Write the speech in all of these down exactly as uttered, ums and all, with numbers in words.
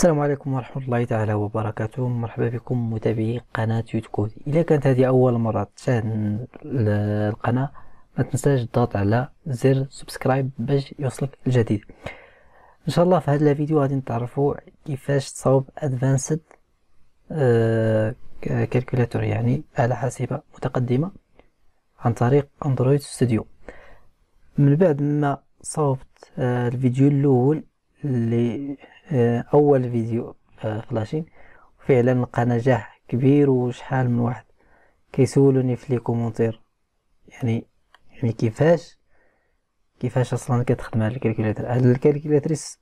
السلام عليكم ورحمة الله تعالى وبركاته. مرحبا بكم متابعي قناة يوتكود. إذا كانت هذه أول مرة تشاهد ال- القناة، ما تنساش الضغط على زر سبسكرايب باش يوصلك الجديد. إن شاء الله في هذا الفيديو غادي نتعرفوا كيفاش تصاوب أدفانسد كالكولاتور، يعني آلة حاسبة متقدمة عن طريق أندرويد ستوديو. من بعد ما صوبت آه، الفيديو الأول اللي آه، أول فيديو آه، فلاشين، فعلا لقى نجاح كبير، وشحال من واحد كيسولوني في لي كومونتير يعني يعني كيفاش كيفاش اصلا كتخدم هاد الكالكولاتر. هاد الكالكولاتريس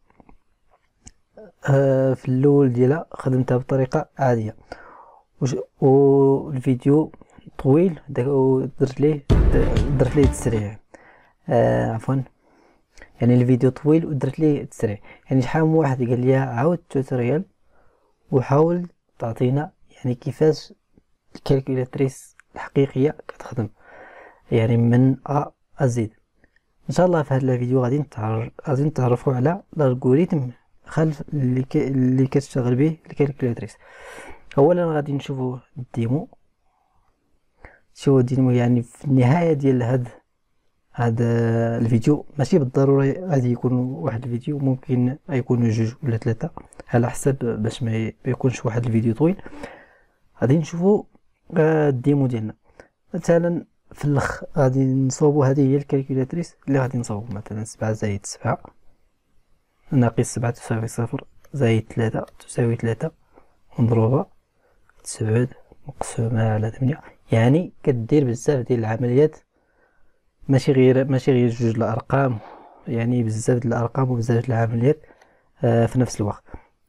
آه في الاول ديالها خدمتها بطريقه عاديه، وش- والفيديو طويل دا- ودرت ليه درت ليه تسريع. آه عفوا، يعني الفيديو طويل ودرت ليه تسريع. يعني شحال من واحد قال لي عاود التوتوريال وحاول تعطينا يعني كيفاش الكالكولاتريس الحقيقيه كتخدم، يعني من ا ازيد. ان شاء الله في هذا الفيديو غادي نتعرف غادي نتعرفوا على الالغوريثم خلف اللي ك... اللي كتشتغل به الكالكولاتريس. اولا غادي نشوفوا الديمو. شوفوا الديمو، يعني في النهايه ديال هاد هذا الفيديو ماشي بالضروري غادي يكون واحد الفيديو، ممكن يكونوا جوج ولا ثلاثه على حسب، باش ما يكونش واحد الفيديو طويل. غادي نشوفوا آه، الديمو ديالنا. مثلا في الاخ غادي نصوبوا، هذه هي الكالكولاتريس اللي غادي نصوبوا. مثلا سبعة زائد سبعة ناقص سبعة تساوي صفر، زائد ثلاثة تساوي ثلاثة، ونضربها تسعود مقسومة على ثمانية. يعني كدير بزاف ديال العمليات، ماشي غير ماشي غير جوج الارقام، يعني بزاف ديال الارقام وبزاف ديال العمليات آه في نفس الوقت.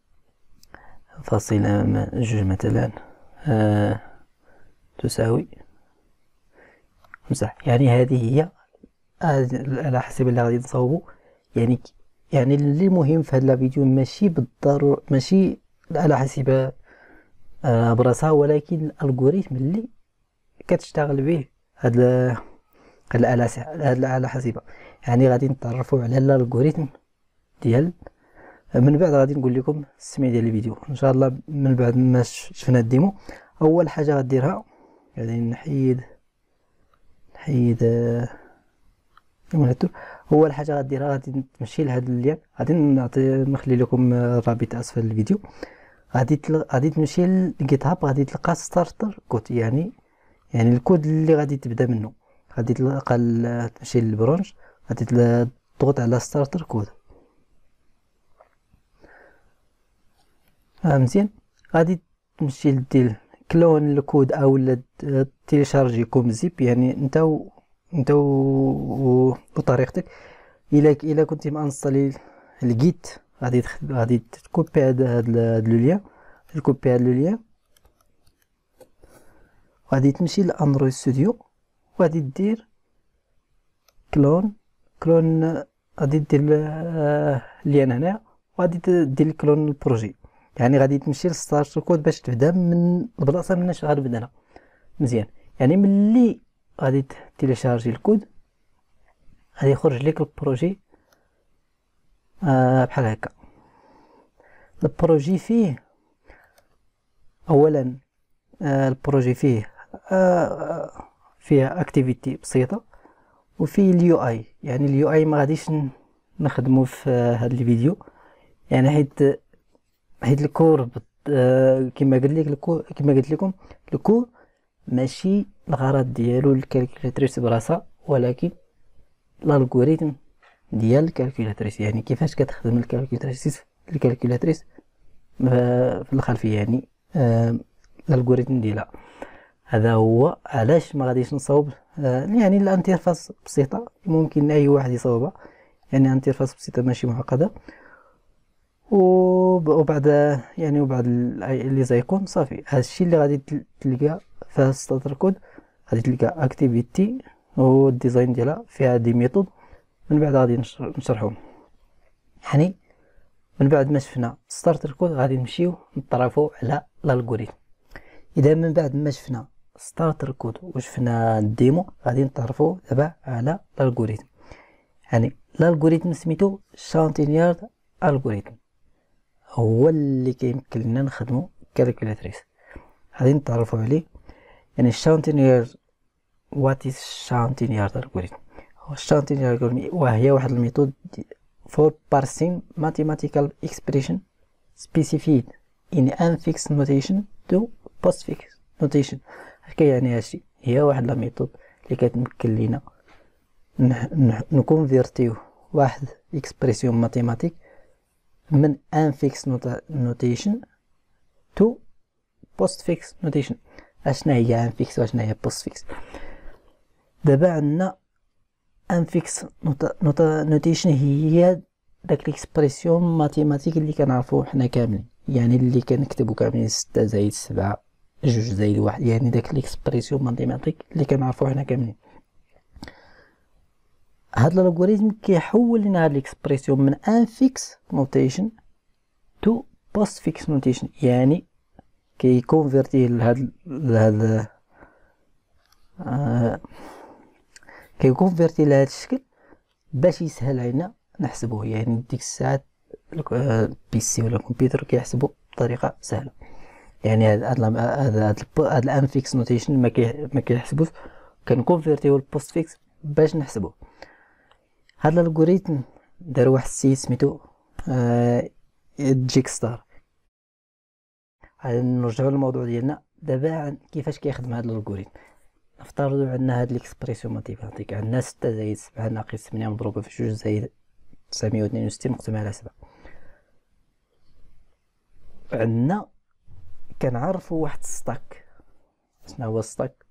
فاصلة م- جوج مثلا آه تساوي خمسة. يعني هذه هي على حسب اللي غادي نصاوبو. يعني يعني اللي مهم في هذا الفيديو ماشي بالضرورة ماشي الآلة حاسبة آه براسها، ولكن الالغوريثم اللي كتشتغل به هاد ال- هاد الآلة هاد الآلة حاسبة. يعني غادي نتعرفوا على الالغوريثم ديال، من بعد غادي نقول لكم السميه ديال الفيديو ان شاء الله. من بعد ما ش- شفنا الديمو، اول حاجه غديرها يعني نحيد نحيد آه، المونيتور. اول حاجه غديرها غادي تمشي لهاد اللين، غادي نعطي نخلي لكم آه، الرابط اسفل الفيديو. غادي تل... غادي تمشي للجيت هاب، غادي تلقى ستارتر كود، يعني يعني الكود اللي غادي تبدا منه. غادي تلقى ال- تمشي للبرونج، غادي تل- تضغط على ستارتر كود. آه مزيان. غادي تمشي دير كلون الكود او تيليشارجيكم زيب، يعني انت و... انت و... و... وطريقتك. الا الا كنتي مانستالي الجيت، غادي تخ... غادي تكوبي هذا هذا لو ليان، تكوبي هذا لو ليان، غادي تمشي لاندرويد ستوديو، وغادي دير كلون كلون غادي دير اللين هنا، وغادي دير كلون البروجي. يعني غادي تمشي للستارت كود باش تبدا من البلاصه مناش غنبداها. مزيان. يعني ملي غادي تيليشارجي الكود غادي يخرج لك البروجي آه بحال هكا. البروجي فيه اولا آه البروجي فيه آه فيه اكتيفيتي بسيطه، وفيه اليو اي. يعني اليو اي ما غاديش نخدمه في هذا الفيديو، يعني حيت حيت الكور آه كما قلت لك الكور كما قلت لكم الكور ماشي الغرض ديالو الكالكولاتريس براسها، ولكن الالغوريثم ديال الكالكولاتريس، يعني كيفاش كتخدم الكالكولاتريس الكالكولاتريس في الخلفيه، يعني آه الالغوريثم ديالها. هذا هو علاش ما غاديش نصاوب. آه يعني الانترفاس بسيطه، ممكن اي واحد يصاوبها، يعني انترفاس بسيطه ماشي معقده. وبعد يعني وبعد اللي زيكون صافي. هادشي اللي غادي تلقى في ستارتر كود. غادي تلقى اكتيفيتي والديزاين ديالها فيها دي ميثود. من بعد غادي نشرحهم. يعني من بعد ما شفنا ستارتر كود غادي نمشيو نطرفوا على الالغوريثم. اذا من بعد ما شفنا ستارتر كود وشفنا الديمو، غادي نتعرفوا دابا على الالغوريثم. يعني الالغوريثم سميتو شانتينيارد الغوريثم. هو اللي كيمكن لنا نخدمو كالكولاتريس. غادي نتعرفوا عليه. يعني الشانتينيير وات از شانتينيير الجوريثم. الشانتينيير الجوريثم وهي واحد الميثود for parsing mathematical expression specified in unfixed notation to postfixed notation. هكا يعني هادشي هي واحد لا ميثود اللي كتمكن لينا نكونفيرتيو واحد اكسبرسيون ماتيماتيك من unfixed notation to postfixed notation. اشنا هي unfixed واشنا هي postfixed؟ دابا عندنا unfixed notation هي داك ليكسبرسيون ماتيماتيك اللي كنعرفوه حنا كاملين، يعني اللي كنكتبو كاملين ستة زائد سبعة جوج زائد واحد، يعني داك ليكسبرسيون ماتيماتيك اللي كنعرفوه حنا كاملين. هاد الالغوريثم كيحول لنا هاد ليكسبرسيون من unfixed notation to postfixed notation، يعني كيكونفيرتيه لهاد لهاد آه كيكونفيرتي لهاد الشكل باش يسهل علينا نحسبوه. يعني ديك الساعات البيسي ولا الكمبيوتر كيحسبو بطريقه سهله. يعني هاد هاد هاد هاد الانفيكس نوتيشن ما كي ما كيحسبوش، كنكونفيرتيو البوست فيكس باش نحسبوه. هاد الالغوريثم دار واحد السيد سميتو آه جيكستار. غادي نرجعو للموضوع ديالنا دابا. كيفاش كيخدم هاد الالغوريثم؟ نفترضوا عندنا هاد ليكسبرسيون ماتيماتيك، عندنا ستة زائد سبعة ناقص ثمانية مضروبة في جوج زائد تسعمية واثنين وستين مقسومة على سبعة. عندنا كنعرفوا واحد الستاك. شنو هو الستاك؟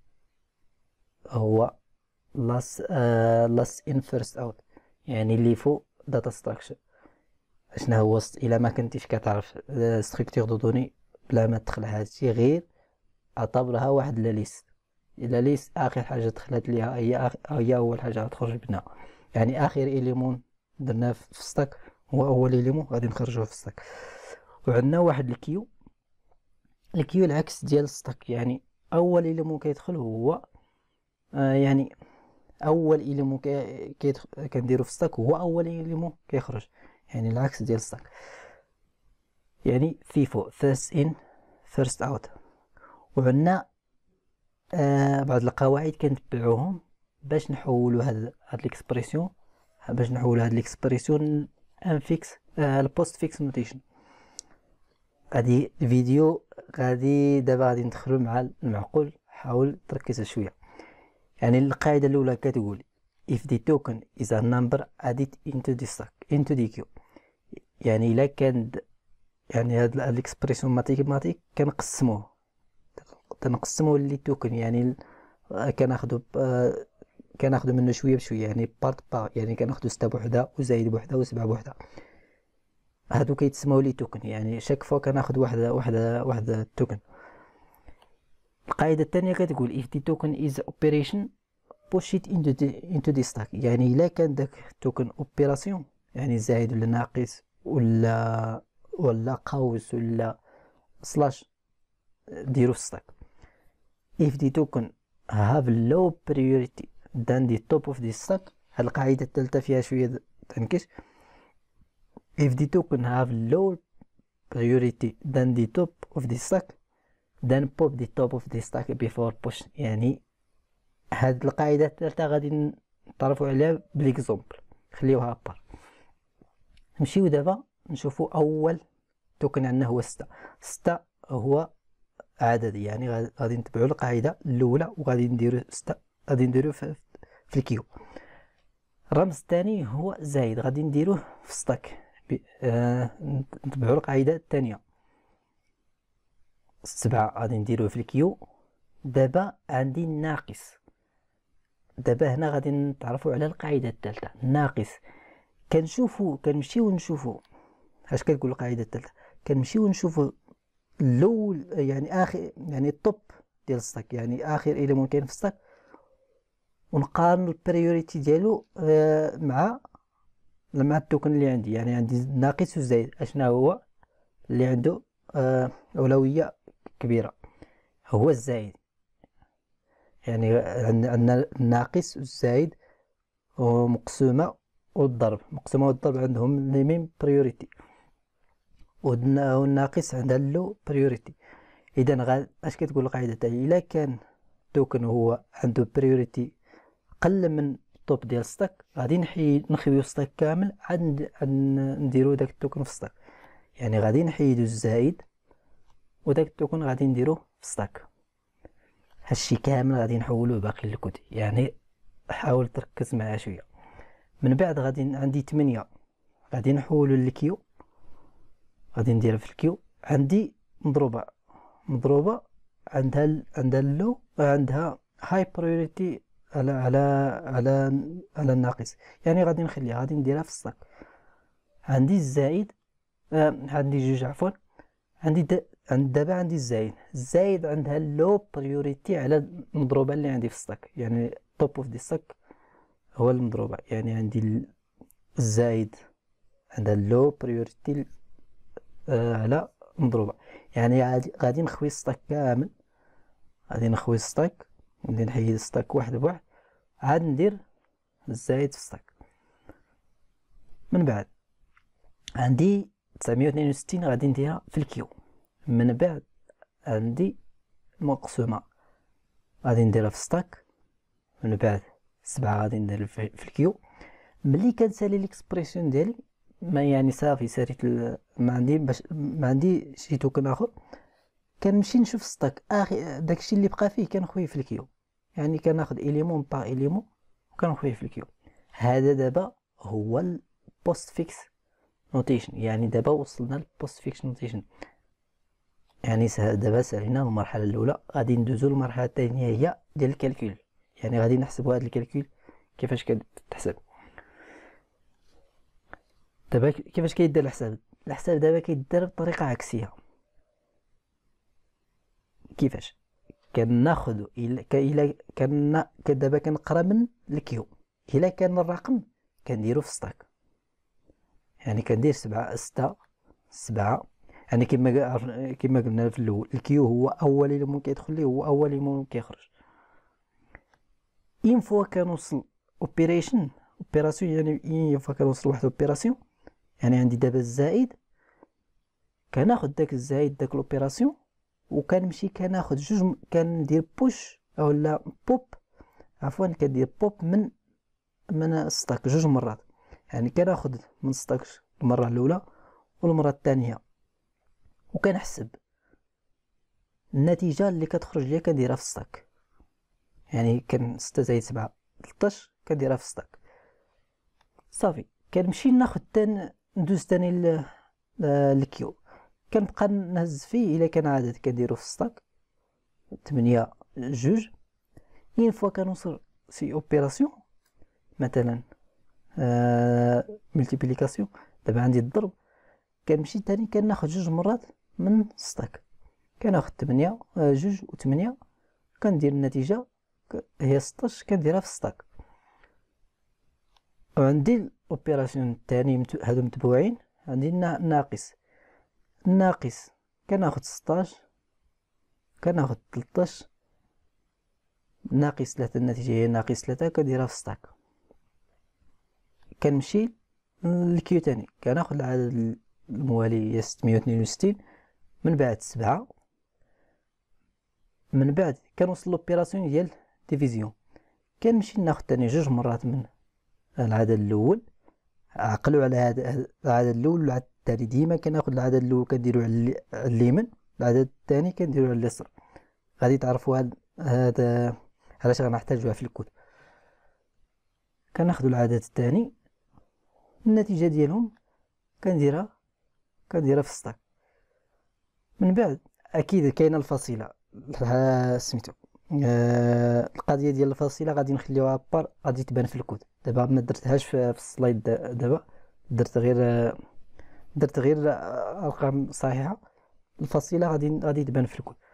هو لاس آه لاس ان فيرست اوت، يعني اللي فوق داتا ستراكشر. شنو هو الا ما كنتيش كتعرف ستركتور دو دوني بلا ما تدخل هادشي، غير اعتبرها واحد لا ليست. الا ليست اخر حاجه دخلت ليها هي آخر هي اول حاجه غتخرج منها، يعني اخر اليمون درناه في ستاك هو اول اليمون غادي نخرجوه في ستاك. وعندنا واحد الكيو. الكيو العكس ديال الستاك، يعني اول اليمون كيدخل هو آه يعني اول اليمون كي كنديرو في ستاك هو اول اليمون كيخرج، يعني العكس ديال الستاك. يعني فيفو first in first out. وعندنا آه بعض القواعد كنتبعوهم باش نحولوا هاد هاد ليكسبرسيون باش نحولوا هاد ليكسبرسيون انفيكس آه البوست فيكس نوتيشن. غادي الفيديو غادي دابا غادي ندخلوا مع المعقول. حاول تركز شويه. يعني القاعده الاولى كتقول if the token is a number added into the stack into the queue. يعني الا كان يعني هاد الاكسبرسيون ماتيماتيك كنقسموه كنقسموه لي توكن، يعني كناخذوا كناخذوا منه شويه بشويه، يعني بارت با، يعني كناخذوا ستة بوحده وزايد بوحده وسبعة بوحده. هادو كيتسموا لي توكن، يعني شاك فوا كناخذ واحده واحده واحده توكن. القاعده الثانيه كتقول if the token is operation push it into the into the stack. يعني الا كان داك توكن اوبيراسيون، يعني زايد ولا ناقص ولا ولا قوس ولا سلاش، ديرو في الستاك. if the token have low priority than the top of the stack. هاد القاعده الثالثه فيها شويه تنكش. if the token have low priority than the top of the stack then pop the top of the stack before push. يعني هاد القاعده الثالثه غادي نتعرفوا عليها بالاكزومبل، خليوها بار. نمشيو دابا نشوفوا اول توكن عندنا هو ستة. ستة هو عددي، يعني غادي نتبعوا القاعده الاولى وغادي نديرو ستة غادي نديرو في, في الكيو. الرمز الثاني هو زايد، غادي نديروه في ستاك. آه نتبعوا القاعده الثانيه. سبعة غادي نديروه في الكيو. دابا عندي ناقص. دابا هنا غادي نتعرفوا على القاعده الثالثه. ناقص كنشوفوا كنمشيو نشوفوا اش كتقول القاعده الثالثه. كنمشيو نشوفوا اللو، يعني اخر يعني الطوب ديال الستاك، يعني اخر اليمون كاين في الستاك، ونقارن البريوريتي ديالو آه مع مع التوكن اللي عندي. يعني عندي ناقص وزايد، اشنا هو اللي عنده آه اولويه كبيره؟ هو الزايد. يعني عندنا الناقص والزايد ومقسومه والضرب. مقسومه والضرب عندهم لي ميم بريوريتي. والناقص عندها لو بريوريتي. اذا غا اش كتقول القاعده تاعي؟ الا كان توكن هو عنده بريوريتي قل من الطوب ديال ستاك، غادي نحيد نخويو ستاك كامل عاد نديرو داك التوكن في ستاك. يعني غادي نحيدو الزائد وداك التوكن غادي نديروه في ستاك. هادشي كامل غادي نحولوه باقي للكود. يعني حاول تركز معايا شويه. من بعد غادي عندي ثمانية غادي نحولو للكيو، غادي نديرها في الكيو. عندي مضروبه مضروبه عندها ال... عندها اللو عندها هاي بريوريتي على على على على الناقص. يعني غادي نخليها غادي نديرها في الستاك. عندي الزائد آه عندي جوج عفوا. عندي د... عند دابا عندي الزايد الزايد عندها لو بريوريتي على المضروبه اللي عندي في الستاك. يعني توب اوف دي ستاك هو المضروبه. يعني عندي الزايد عندها لو بريوريتي آه على مضروبه. يعني غادي نخوي الستاك كامل، غادي نخوي الستاك غادي نحيد الستاك واحد بواحد عاد ندير الزايد في الستاك. من بعد عندي تسعمية واثنين وستين غادي نديرها في الكيو. من بعد عندي مقسومه غادي نديرها في ستاك. من بعد سبعة غادي ندير في الكيو. ملي كنسالي ليكسبريسيون ديالي ما يعني صافي ساليت ما عندي باش ما عندي شي توكن اخر، كنمشي نشوف ستاك اخي داكشي اللي بقى فيه كنخويه في الكيو. يعني كناخذ اليمون با اليمون وكنخويه في الكيو. هذا دابا هو البوست فيكس نوتيشن. يعني دابا وصلنا للبوست فيكس نوتيشن. يعني دابا سالينا المرحله الاولى، غادي ندوزو للمرحله الثانيه هي ديال الكالكول. يعني غادي نحسبوا هذا الكالكول كيفاش كتحسب. دابا كيفاش كيدير الحساب؟ الحساب دابا كيدير بطريقه عكسيه. كيفاش كناخذ الا الا كان دابا كنقرا من الكيو، الا كان الرقم كنديرو في ستاك. يعني كندير سبعة ستة سبعة. يعني كما كما قلنا في الاول الكيو هو اول ايلمون كيدخل ليه هو اول ايلمون كيخرج. اين فوا كنوصل اوبيريشن اوبيراسيون يعني اين فوا كنوصل لواحد اوبيراسيون. يعني عندي دابا الزائد كناخذ داك الزائد داك الاوبيراسيون وكنمشي كناخذ جوج كندير بوش اولا بوب عفوا كندير بوب من من ستاك جوج مرات. يعني كناخذ من ستاك المره الاولى والمره الثانيه وكنحسب النتيجه اللي كتخرج ليا كنديرها في ستاك. يعني كان ستة زائد سبعة ثلاثطاش كنديرها في ستاك صافي. كنمشي ناخذ تاني ندوز تاني للكيو كنبقى نهز فيه. الا كان عدد كنديرو في ستاك ثمانية جوج. اين فوا كنوصل سي اوبيراسيون مثلا آه ملتيبليكاسيون دابا عندي الضرب كنمشي تاني كناخذ جوج مرات من ستاك. كناخذ ثمانية جوج و ثمانية كندير النتيجه هي ستطاش كنديرها في ستاك. وعندي الاوبيراسيون الثاني هادو متبوعين. عندي الناقص الناقص كناخذ ستطاش كناخذ ثلاثطاش ناقص ثلاثة. النتيجه هي ناقص ثلاثة كنديرها في ستاك. كنمشي للكيو تاني كناخذ العدد الموالي هي ستمية واثنين وستين. من بعد سبعة. من بعد كنوصل لوبيراسيون ديال ديفيزيون كنمشي ناخذ تاني جوج مرات من العدد الاول. عقلوا على هذا العدد الاول والعدد الثاني. ديما كناخذ العدد الاول كنديرو على اليمين العدد الثاني كنديرو على اليسار. غادي تعرفوا هذا هذا علاش غنحتاجوها في الكود. كناخذوا العدد الثاني النتيجه ديالهم كنديرها كنديرها في ستاك. من بعد اكيد كاينه الفصيله سميتو آه القضيه ديال الفصيله غادي نخليوها بار غادي تبان في الكود. دابا ما درتهاش في السلايد دابا درت غير درت غير ارقام صحيحه. الفصيله غادي غادي تبان في الكود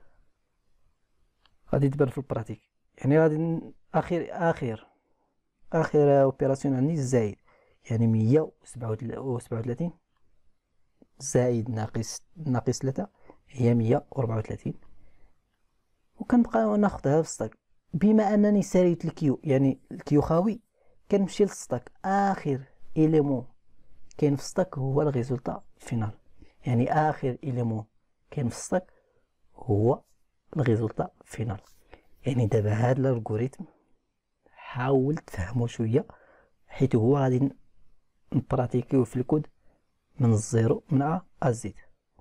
غادي تبان في البراتيك. يعني غادي اخر اخر اخر اوبيراسيون عندي الزايد يعني مية وسبعة وثلاثين زائد ناقص ناقص ثلاثة هي مية وأربعة وثلاثين. وكنبقى ناخذها في ستاك. بما انني ساليت الكيو يعني الكيو خاوي كنمشي للستاك. اخر اليمون كاين في ستاك هو الريزولطا فينال. يعني اخر اليمون كاين في الستاك هو الريزولتا فينال. يعني دابا هاد الالغوريثم حاول تفهمو شويه، حيت هو غادي نبراتيكيو في الكود من الزيرو من ا ا زد.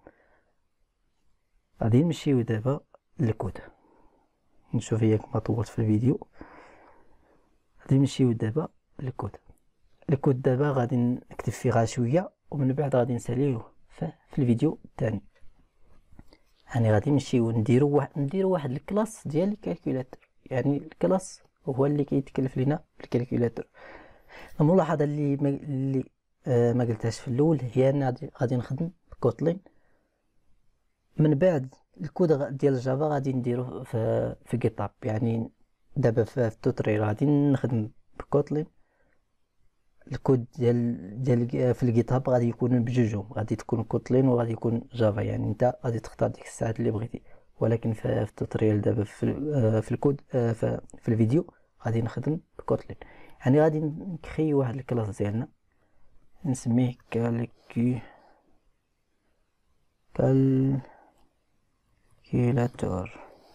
غادي نمشيو دابا للكود، نشوف ياك ما طولت في الفيديو. غادي نمشيو دابا للكود. الكود دابا غادي نكتب فيه غير شويه ومن بعد غادي نساليوه في الفيديو الثاني. يعني غادي نمشيو نديرو واحد نديرو واحد الكلاس ديال الكالكولاتور. يعني الكلاس هو اللي كيتكلف لينا بالكالكولاتور. الملاحظه اللي ما اللي آه ما قلتهاش في الاول هي ان غادي نخدم بكوتلين. من بعد الكود ديال الجافا غادي نديرو في في جيتاب. يعني دابا في التوتوريال غادي نخدم بكوتلين. الكود ديال ديال في الجيت هاب غادي يكون بجوجهم، غادي تكون كوتلين وغادي يكون جافا. يعني انت غادي تختار ديك الساعات اللي بغيتي. ولكن في التوتوريال دابا في في الكود في, في الفيديو غادي نخدم بكوتلين. يعني غادي نكري واحد الكلاس ديالنا نسميه كالكو كالكيلاتور.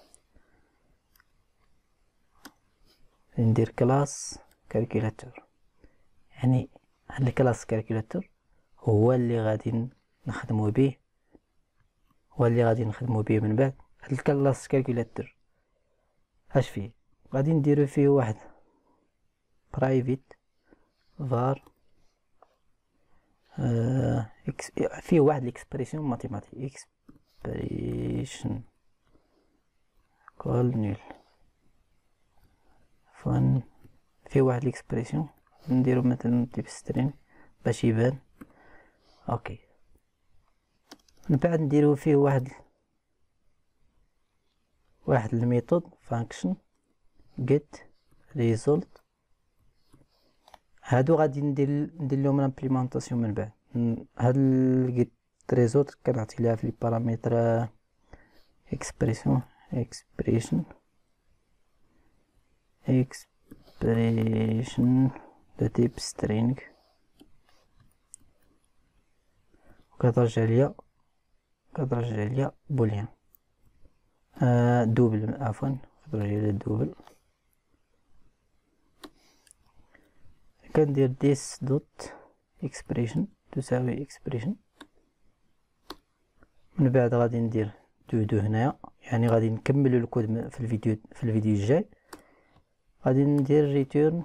ندير كلاس كالكيلاتور. يعني هاد الكلاس كالكيلاتور هو اللي غادي نخدمو به هو اللي غادي نخدمو به من بعد. هاد الكلاس كالكيلاتور اش فيه؟ غادي نديرو فيه واحد برايفيت var آه فيه واحد الاكسبريسيون ماتيماتيك اكسبريشن كول نيل فن. فيه واحد الاكسبريسيون نديرو مثلا تيب سترين باش يبان. اوكي. من بعد نديرو فيه واحد واحد الميثود فانكشن get result. هادو غادي ندير ندير لهم الامبليمونطاسيون من بعد. هاد get result كنعطي ليها في لي بارامتر expression expression expression de type string وكترجع ليا كترجع ليا بوليان آه دوبل عفوا كترجع ليا دوبل. كندير this dot expression تساوي expression. من بعد غادي ندير دو دو هنايا. يعني غادي نكملو الكود في الفيديو في الفيديو الجاي. غادي ندير ريتيرن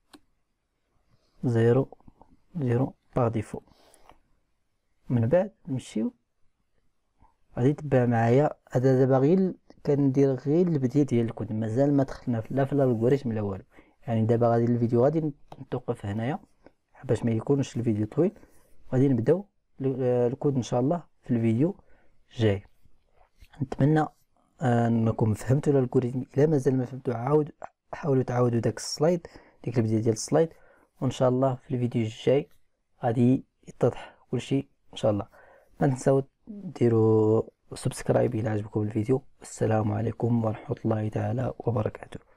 زيرو زيرو باغ ديفو. من بعد نمشيو غادي تبع معايا. هذا دابا غير كندير غير البداية ديال الكود، مازال ما دخلنا لا في الالغوريثم لا والو. يعني دابا غادي الفيديو غادي نتوقف هنايا باش ما يكونش الفيديو طويل. غادي نبداو الكود ان شاء الله في الفيديو جاي. نتمنى انكم فهمتوا الالغوريثم. الا مازال ما فهمتوا عاود حاولوا تعاودوا داك السلايد ديك البداية ديال السلايد، وان شاء الله في الفيديو الجاي غادي يتضح كلشي ان شاء الله. ما تنساو ديروا سبسكرايب الى عجبكم الفيديو. السلام عليكم ورحمة الله تعالى وبركاته.